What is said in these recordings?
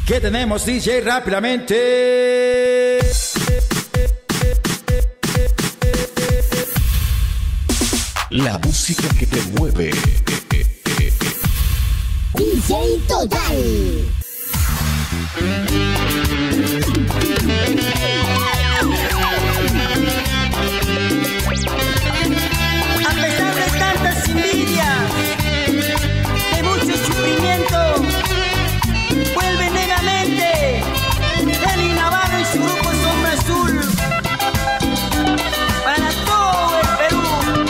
¿Qué tenemos, DJ? Rápidamente. La música que te mueve. DJ Total. A pesar de tantas envidias, de mucho sufrimiento, vuelve nuevamente Eli Navarro y su grupo Sombra Azul para todo el Perú.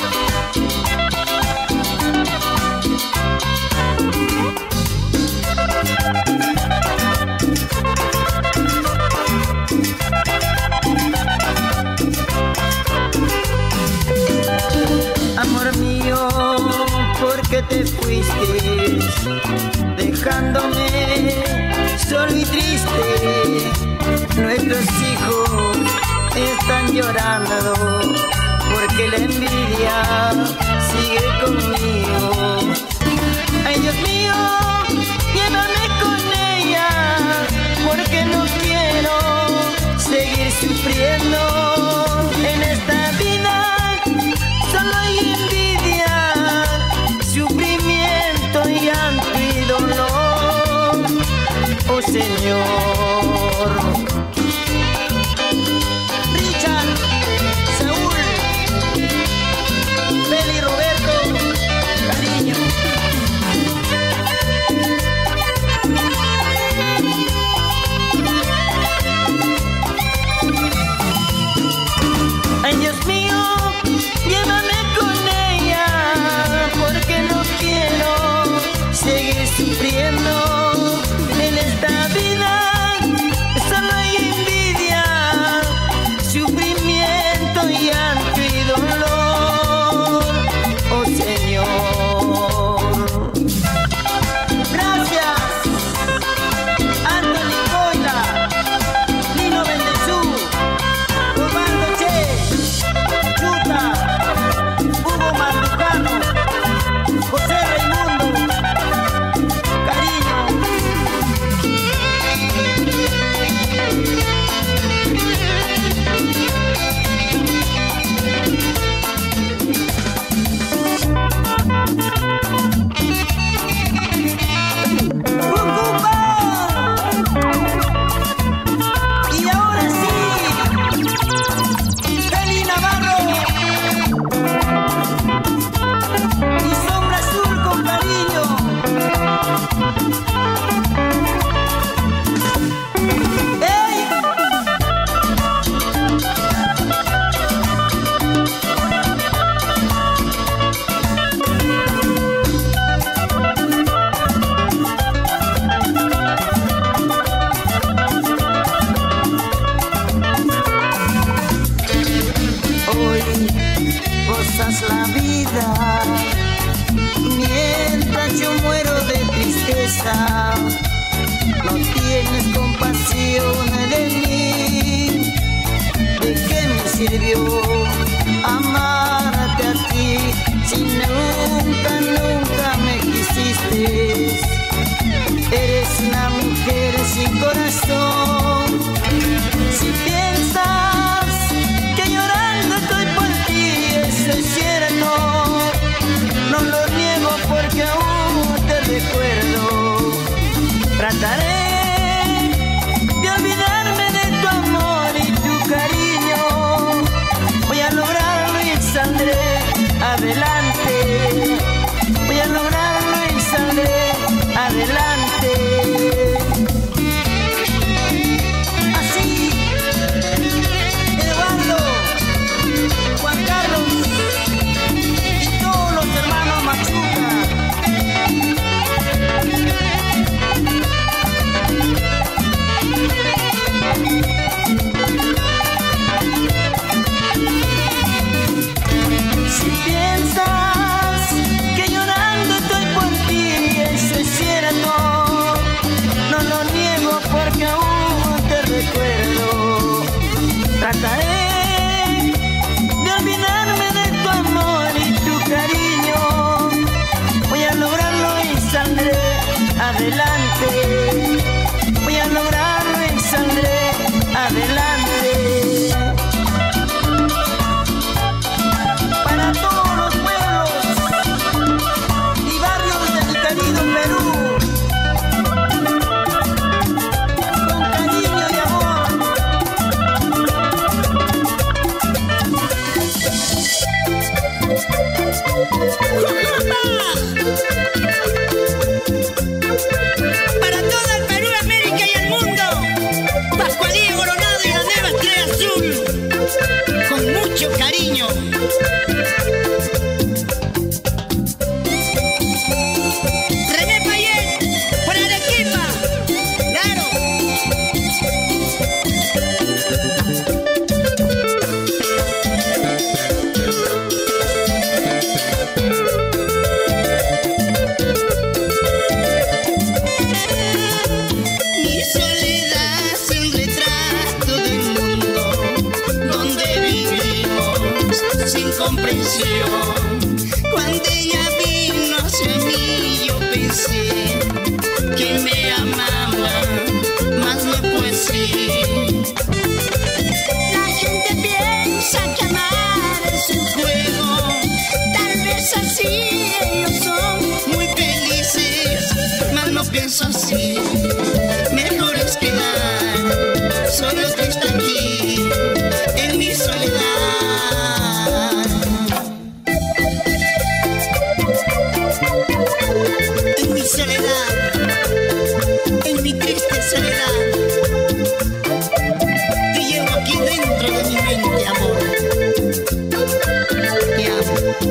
Amor mío, ¿por qué te fuiste? Dejándome solo y triste. Nuestros hijos están llorando porque la envidia sigue conmigo. Ay, Dios mío, llévame con ella, porque no quiero seguir sufriendo en esta vida. Solo hay envidia, sufrimiento, llanto y dolor. Oh Señor. Richard, Saúl, Beli, Roberto, cariño. Ay, Dios mío, llévame con ella, porque no quiero seguir sufriendo en esta vida. Solo hay envidia, sufrimiento, llanto y dolor. Oh Señor. Gracias, Anthony Coila, Lino Bendezú, Robaldo Che, Chuta, Hugo Mandujano, José Raimundo, cariño. ¡Cucupa! Y ahora sí, Eli Navarro y Sombra Azul con cariño. ¡Ey! Hoy gozas la vida mientras yo muero de tristeza. No tienes compasión de mí. ¿De qué me sirvió amarte a ti si nunca, nunca me quisiste? Eres una mujer sin corazón. Si piensas que llorando estoy por ti, eso es cierto. No lo niego porque aún te recuerdo. Trataré de olvidarme de tu amor y tu cariño. Voy a lograrlo y saldré adelante. Voy a lograrlo y saldré adelante. Así, Eduardo, Juan Carlos y todos los hermanos Machuca. Si piensas que llorando estoy por ti, eso es cierto. No lo niego porque aún te recuerdo. Trataré de olvidarme de tu amor y tu cariño. Voy a lograrlo y saldré adelante. Voy a lograrlo y saldré adelante. Para todos los pueblos y barrios del querido Perú, con cariño y amor. Para todo el Perú, América y el mundo, Pascualillo Coronado y la Nueva Estrella Azul, con mucho cariño. René Payet, para Arequipa, claro. Mi soledad es el retrato del mundo donde vivimos sin comprensión. Cuando ella vino hacia mí, yo pensé que me amaba, mas no fue así. La gente piensa que amar es un juego, tal vez así ellos son muy felices, mas no pienso así. Mejor es quedar solo triste aquí en mi soledad. En mi soledad, en mi triste soledad, te llevo aquí dentro de mi mente, amor. Te amo.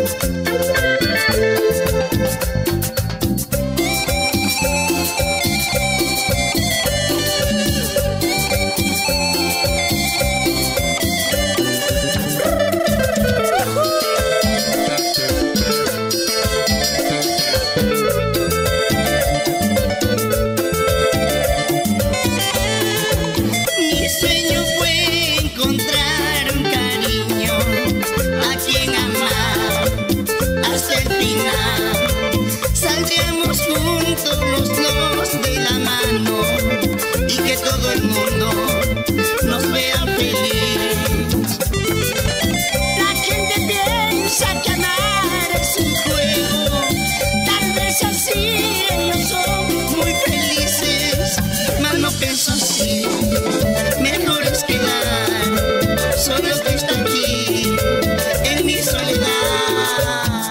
Mi sueño fue encontrar un cariño a quien amar hasta el final. Saldríamos juntos los dos de la mano y que todo el mundo nos vea feliz. La gente piensa que amar es un juego, tal vez así ellos son muy felices, mas no pienso así. Mejor es quedar solo triste aquí en mi soledad.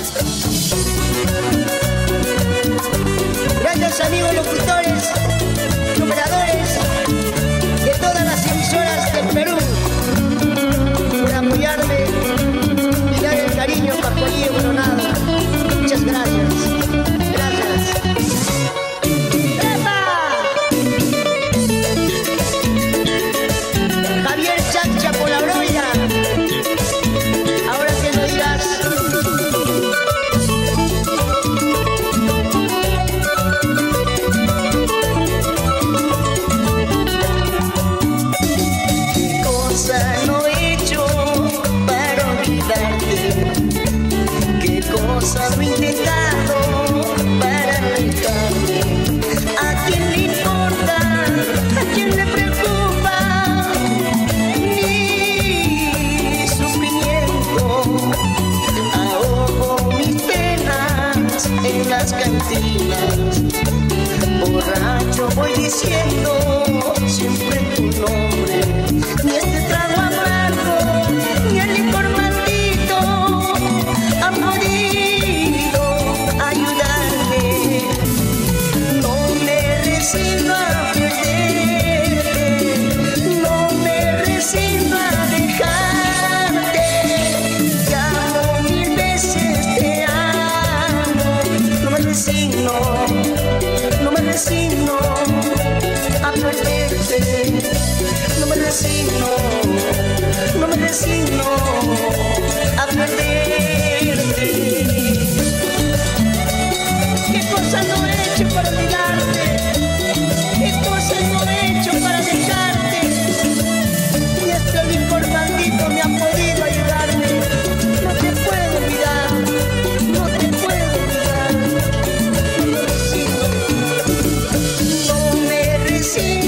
Gracias, amigos locutores y operadores de todas las emisoras del Perú por apoyarme y dar el cariño a Pascualillo Coronado. Muchas gracias. Gracias. ¡Epa! Javier Chacha por la broya. Ahora que no dirás. ¿Qué cosa no he hecho para olvidarte? ¿Qué cosa no he intentado para alejarte? ¿A quién le importa? ¿A quién le preocupa mi sufrimiento? Ahogo mis penas en las cantinas. Borracho voy diciendo siempre tu nombre. Ni este trago amargo, ni el licor maldito han podido ayudarme. No me resigno a perderte, no me resigno a dejarte. Te amo mil veces, te amo. No me resigno, no me resigno a perderte. No me resigno, no me resigno a perderte. ¿Qué cosa no he hecho para olvidarte? ¿Qué cosa no he hecho para dejarte? Y este licor maldito me ha podido ayudarme. No te puedo olvidar, no te puedo olvidar. No me resigno, no me resigno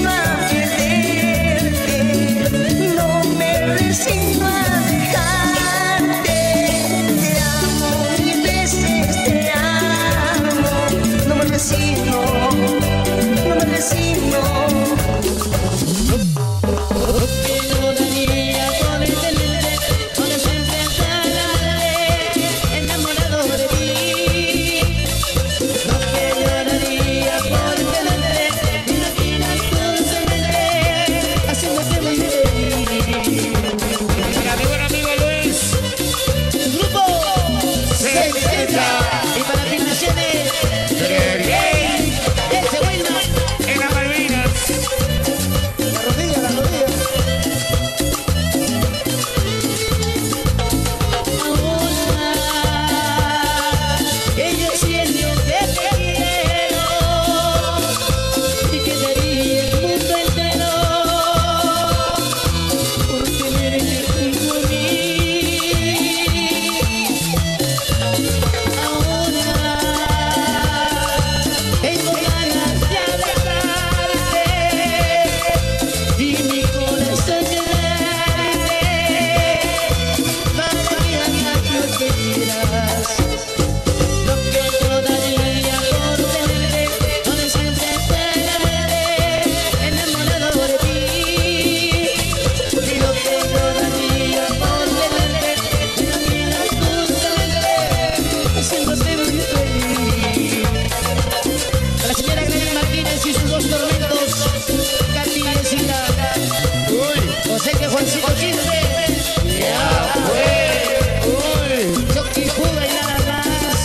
Dice que Juancito Quispe. Ya fue. Uy, Chucky Juga y nada más.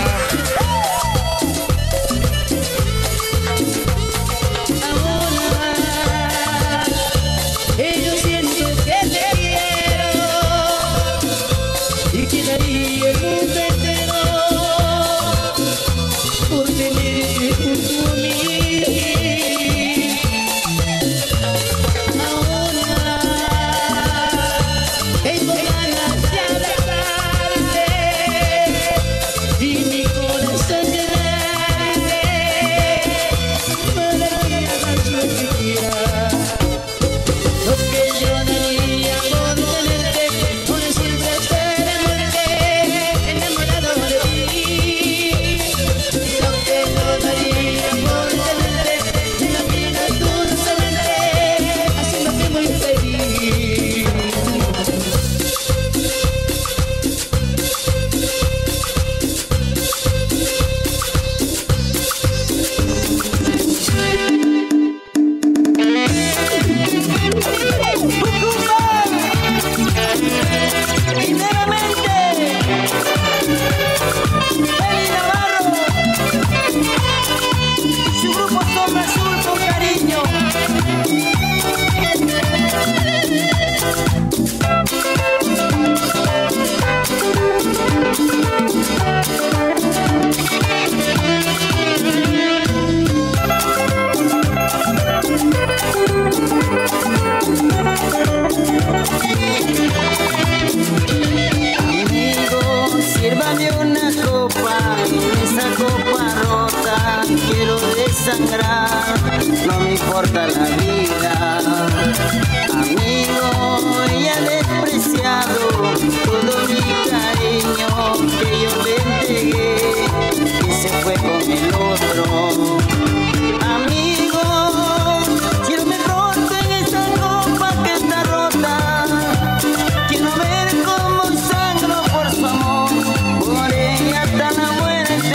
Ahora, yo siento que te quiero y que daría el mundo entero por tenerte junto a mí. No me importa la vida, amigo, ya he despreciado todo mi cariño que yo le entregué y se fue con el otro. Amigo, quiero me roto en esa copa que está rota, quiero ver cómo sangro por su amor, por ella hasta la muerte.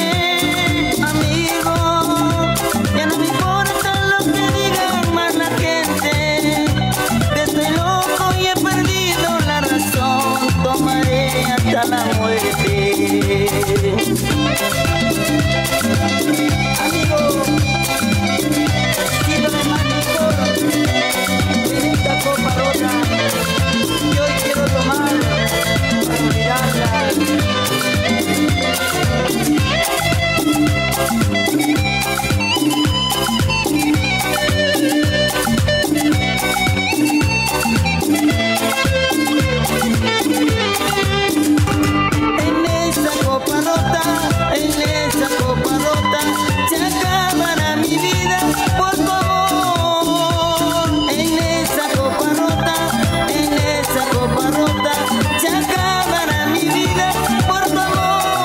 Amigo, ya no me importa lo que digan más la gente, que estoy loco y he perdido la razón, tomaré hasta la muerte. Amigo, sígueme más licor en esta copa rota, yo hoy quiero tomar para olvidarla. En esa copa rota se acabará mi vida por tu amor. En esa copa rota se acabará mi vida por tu amor.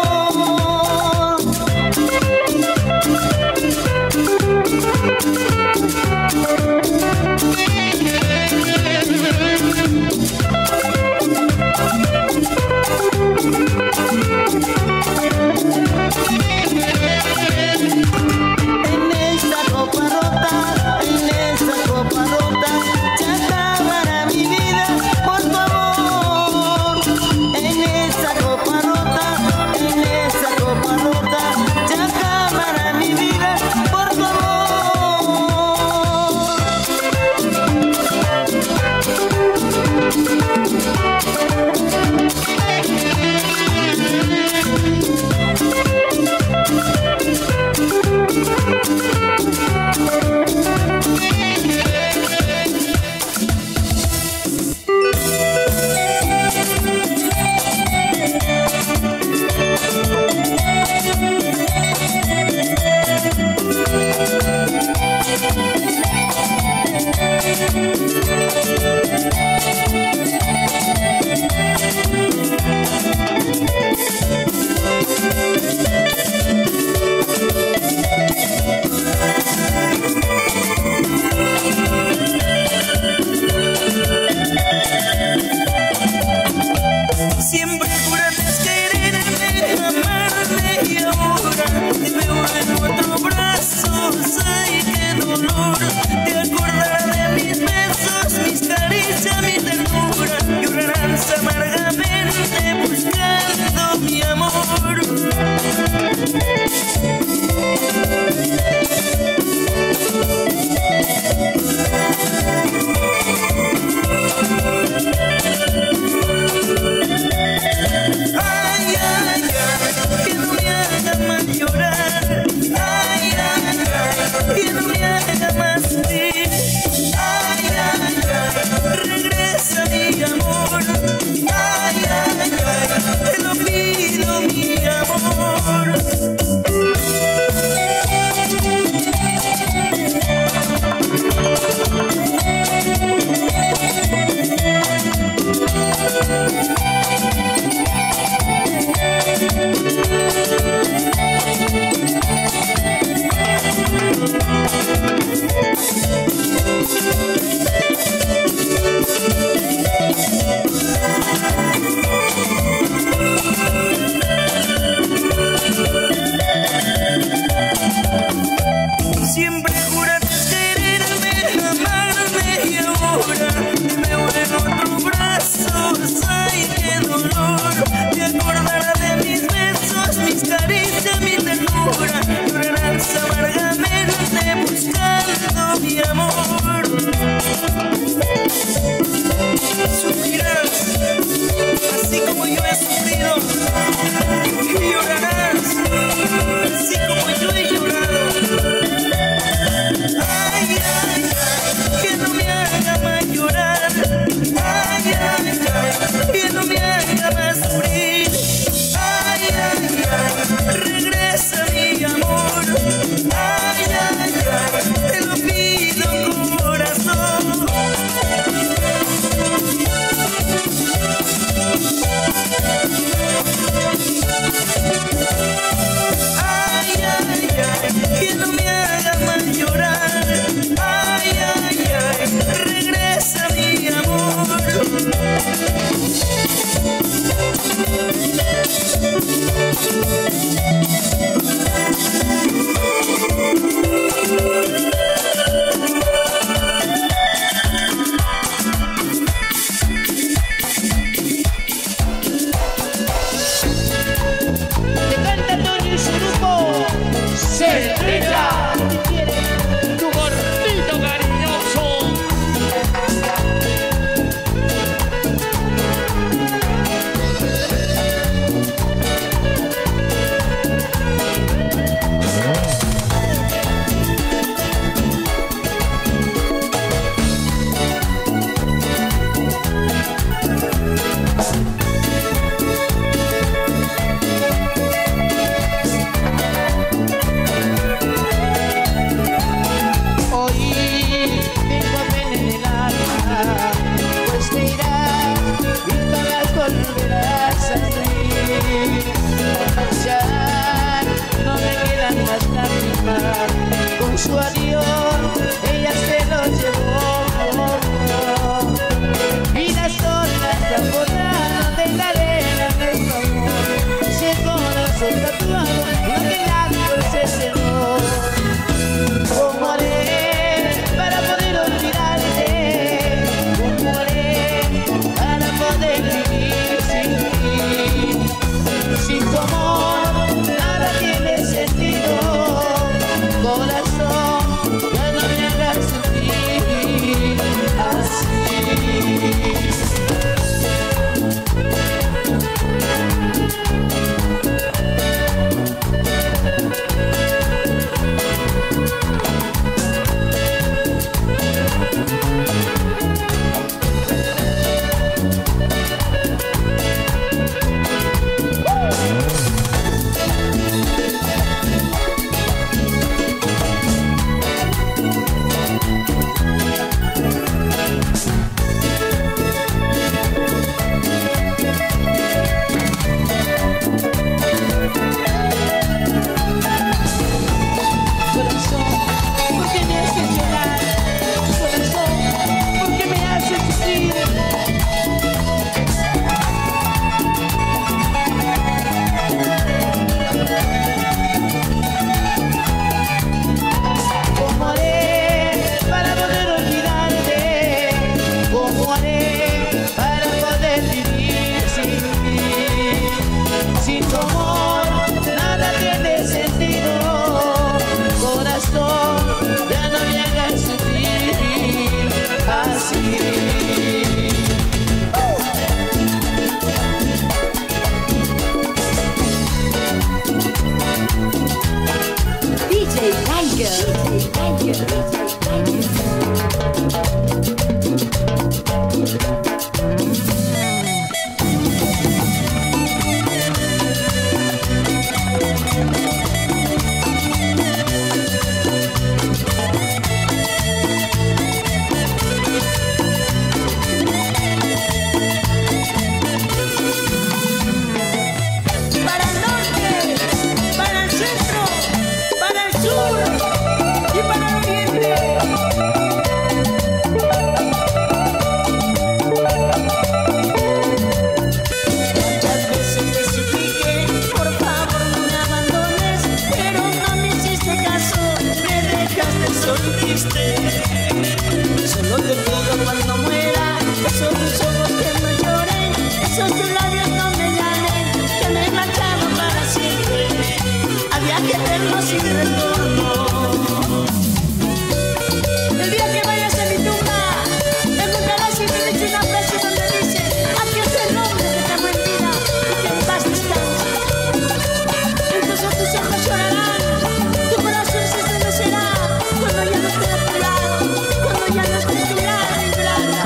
Siempre juraste quererme, amarme y ahora te veo en otros brazos. Ay, qué dolor, te acordarás de mis besos, mis caricias. no me haga más sufrir. Ay, ay, ay, regresa mi amor. Ay, ay, ay, te lo pido mi amor. Siempre juraste quererme, amarme y ahora me veo en otros brazos. Ay, qué dolor. Te acordarás de mis besos, mis caricias, mi ternura. Llorarás amargamente buscando mi amor. Sufrirás así como yo he sufrido y llorarás así como yo he llorado. Ay, ay, ay, que no me haga más llorar. Ay, ay, ay, que no me haga más sufrir. Ay, ay, ay, regresa mi amor. Ay, ay, ay, te lo pido corazón. Ay, ay, ay, que no me haga más llorar. Ay, ay, ay, regresa mi amor. Te canta Tony y su grupo Cerveza. Tu gordito cariñoso. Con su adiós, ella se lo llevó. Y las olas transbordaron de la arena de su amor. Ese corazón tatuado, no que nadie se cerró. ¿Cómo haré para poder olvidarte? ¿Cómo haré para poder vivir sin ti? Sin tu amor, nada tiene sentido. Corazón, ya no me hagas sufrir así. Ya no me hagas Solo te pido cuando muera, esos tus ojos que no lloren, esos tus labios no me llamen, que me he marchado para siempre, a viaje eterno sin retorno. El día que vayas a mi tumba, me encontrarás y me he dicho una frase donde dice: aquí es el hombre que te amo en vida y que en paz descansa. Entonces tus ojos llorarán, tu corazón se estremecerá cuando ya no esté a tu lado, cuando ya no esté tu lado ingrata.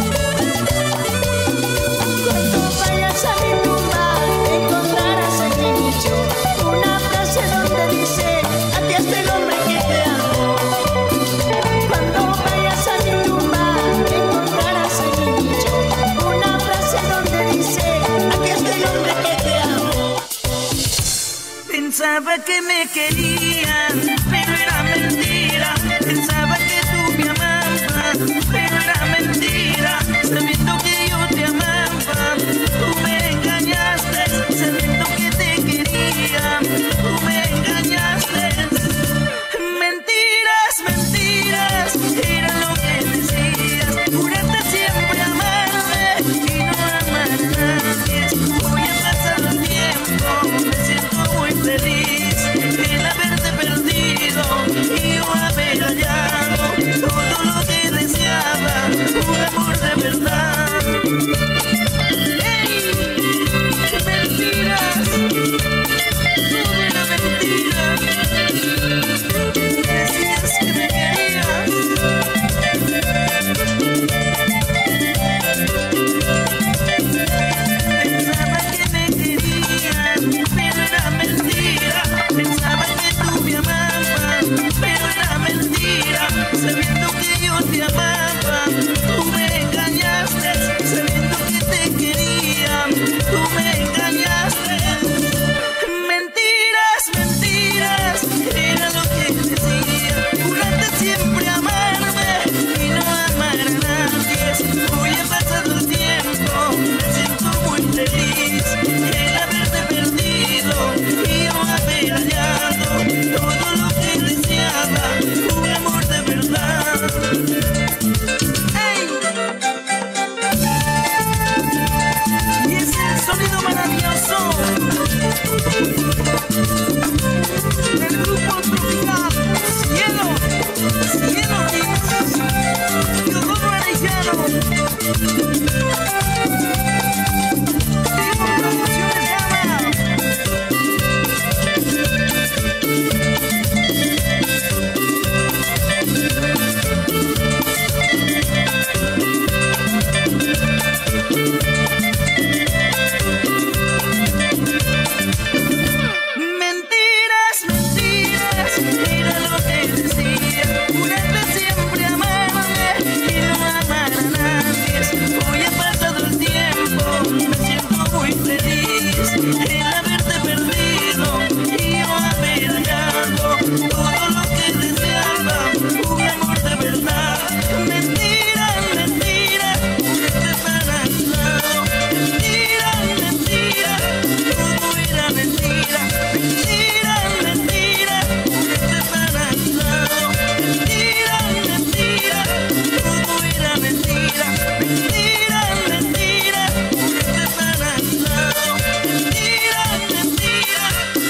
Cuando vayas a mi tumba, encontrarás en mi nicho una frase donde dice: aquí está el hombre que te amo. Cuando vayas a mi tumba, encontrarás en mi nicho una frase donde dice: aquí está el hombre que te amo. Pensaba que me querían, pero era mentira. Pensaba que tú me amabas, pero era mentira. Sabiendo que yo te amaba, tú me engañaste. Sabiendo que te quería, tú me engañaste. Mentiras, mentiras, era lo que decías. Juraste siempre amarme y no amar a nadie. Hoy ha pasado el tiempo, me siento muy feliz el haberte perdido y yo haber hallado todo lo que deseaba, un amor de verdad. ¡Ey! Mentiras, todo era mentira. Decías que me querías. Pensaba que me querían, pero era mentira. Pensaba que tú me amabas, pero era mentira. Sabiendo que yo te amaba, tú me engañaste. Sabiendo que te quería, tú me engañaste. Mentiras, mentiras, era lo que decía. Juraste siempre amarme y no amar a nadie. Hoy ha pasado el tiempo, me siento muy feliz el haberte perdido y yo haber hallado todo lo que deseaba, un amor de verdad. ¡Ey! Y es el sonido maravilloso del grupo tropical Cielo, Cielo Mix, Teodoro Arellano. Vivo Promociones Gama. Mentiras, mentiras, era lo que decía. Juraste siempre amarme y no amar a nadie. Hoy ha pasado el tiempo, me siento muy feliz el haberte perdido y yo haber hallado todo lo que deseaba, un amor de verdad. Mentira, mentira, juraste para mi lado. Mentira, mentira, todo era mentira. Mentira, mentira, juraste para mi lado. Mentira, mentira, todo era mentira. Mentira, mentira, juraste para mi lado. Mentira, mentira,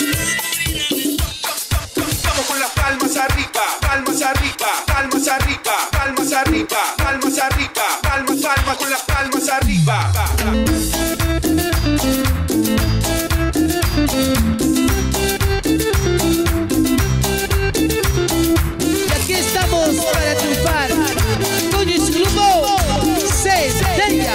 Vamos con las palmas arriba, palmas arriba, palmas arriba, palmas arriba, palmas arriba, palmas, palmas con las palmas arriba. Y aquí estamos Todos para triunfar. Toño y su grupo Centella.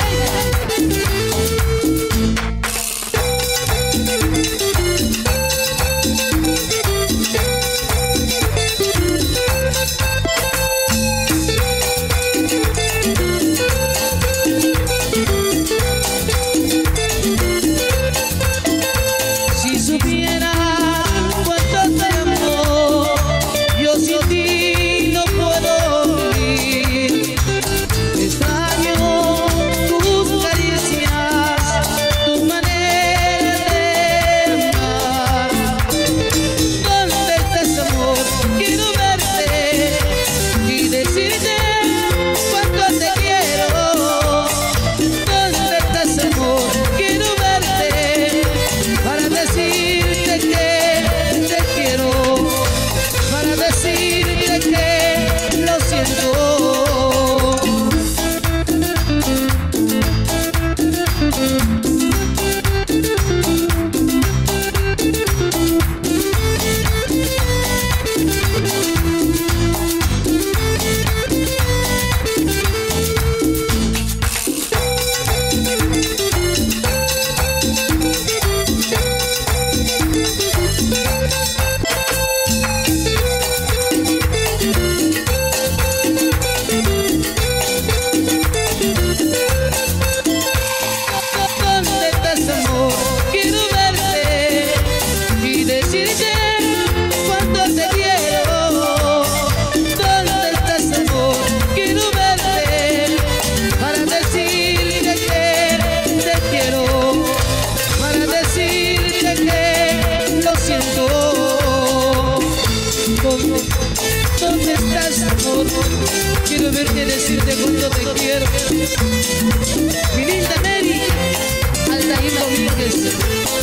Si supiera cuánto te amo, yo sin ti no puedo vivir. Extraño tus caricias, tu manera de amar. ¿Dónde estás, amor? Quiero verte y decirte cuánto te quiero. ¿Dónde estás, amor? Quiero verte para decirte que te quiero, para decirte que lo siento. ¿Dónde estás, amor? Quiero verte y decirte cuánto te quiero. ¿Dónde estás, amor? Quiero verte para decirte que te quiero, para decirte que lo siento. ¿Dónde estás, amor? Quiero verte y decirte cuánto te quiero. Mi linda Mary, Altair Domínguez.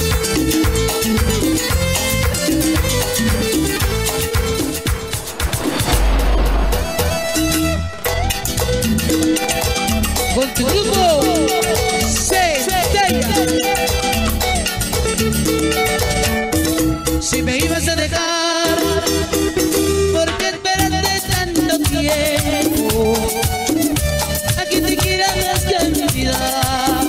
Con tu grupo Centella. Si me ibas a dejar, ¿por qué esperaste tanto tiempo? A quien te quiera más que a mi vida.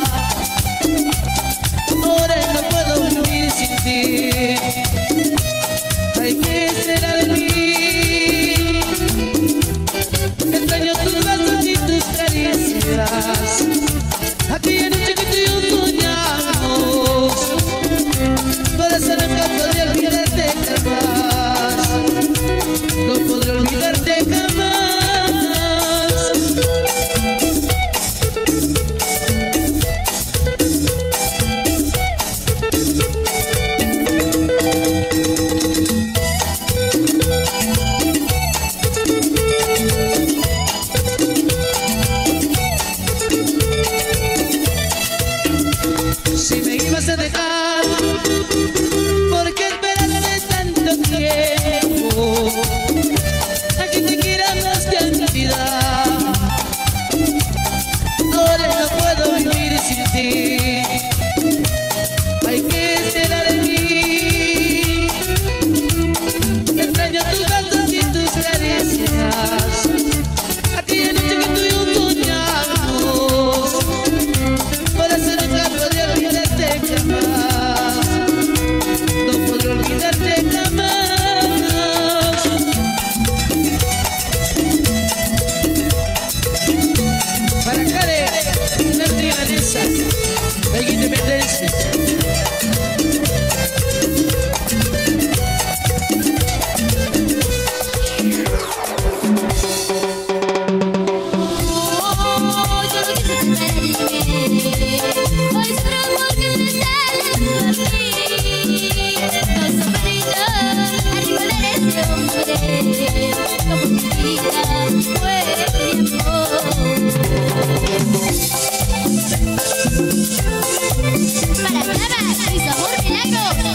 Ahora no puedo vivir sin ti. Hay que será de mí. Extraño tus brazos y tus caricias. Aquella noche que tú y yo soñamos, corazón nunca podré olvidarte jamás. No podré olvidarte jamás. Si me ibas a dejar, ¿por qué esperaste tanto tiempo? A quien te quiera más que a mi vida. Ahora no puedo vivir sin ti. Hay que será de mí. Extraño tus brazos y tus caricias. Aquella noche que tú y yo soñamos, corazón nunca podré olvidarte jamás. No podré olvidarte jamás. Para Karen, una trianesa, la independencia. Para Chava y sabor milagro,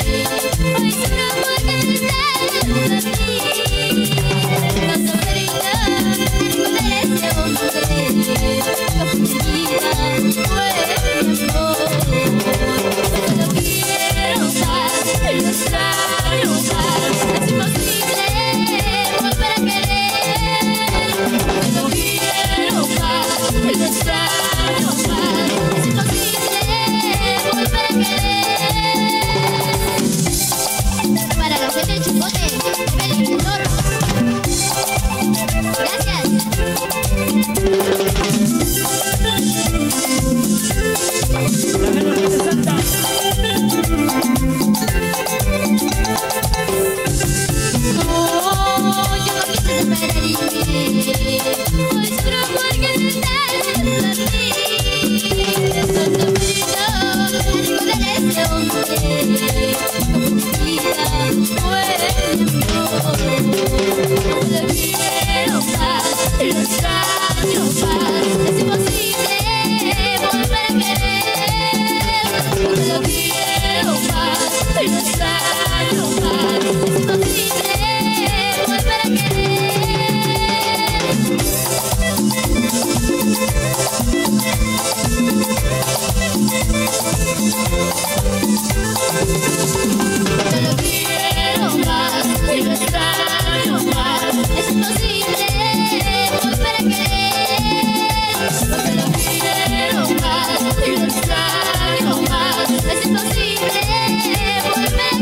Hoy solo porque te sale a mí. No y lo extraño más. Es imposible volver a querer, porque lo quiero más y lo extraño más. Es imposible volver a querer. Porque lo quiero más y lo extraño más. Es imposible volver a querer, porque lo quiero más y lo extraño más. Es imposible volver a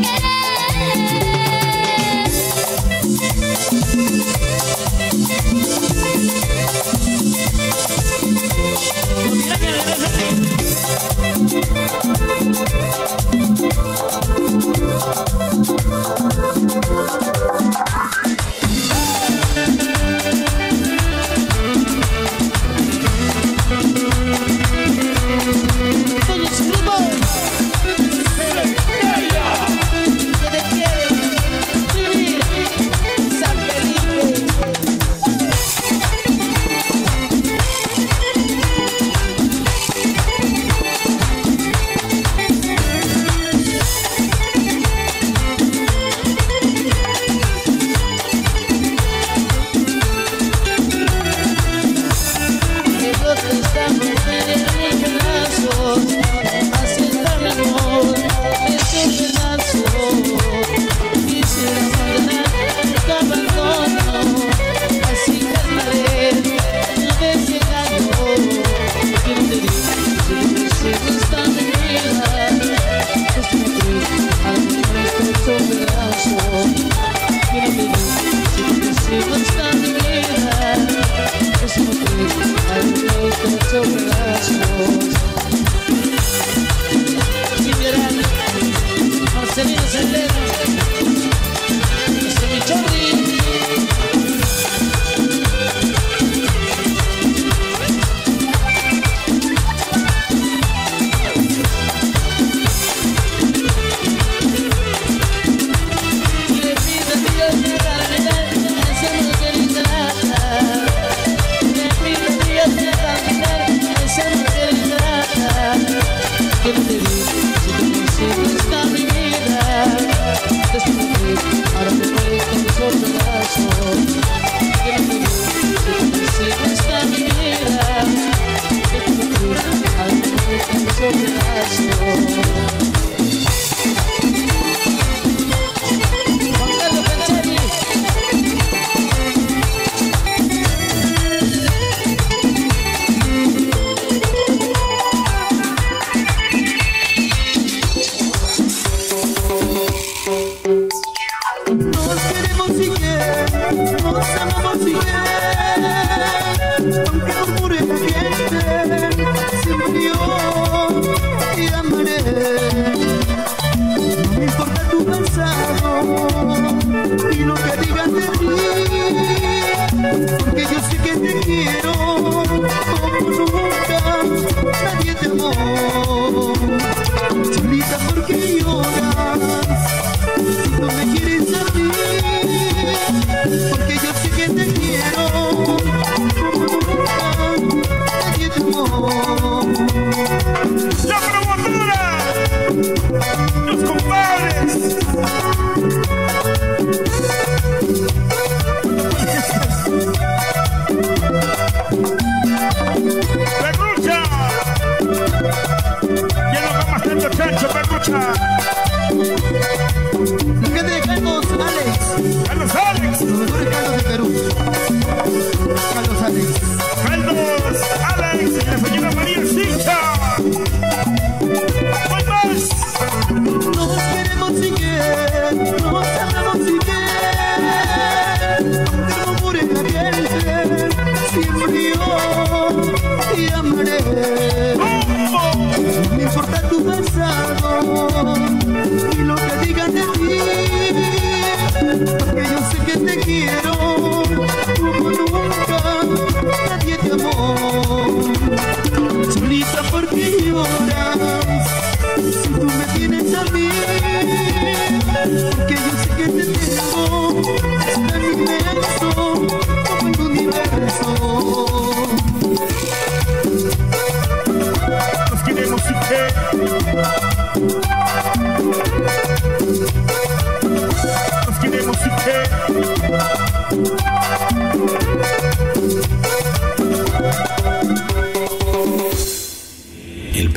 que te tengo, es tan inmenso como el universo.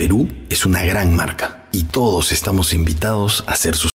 Perú es una gran marca y todos estamos invitados a ser sus